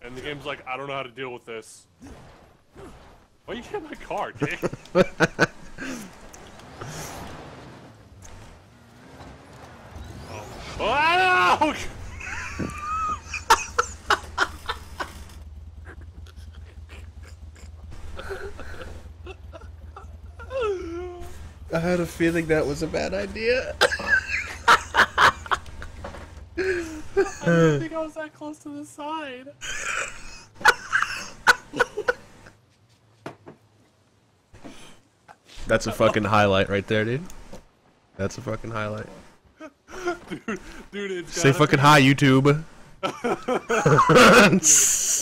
And the game's like, I don't know how to deal with this. Why you get my car, Jake? Oh. I had a feeling that was a bad idea. I didn't think I was that close to the side. That's a fucking highlight right there, dude. That's a fucking highlight. Dude, it's Say fucking hi, YouTube.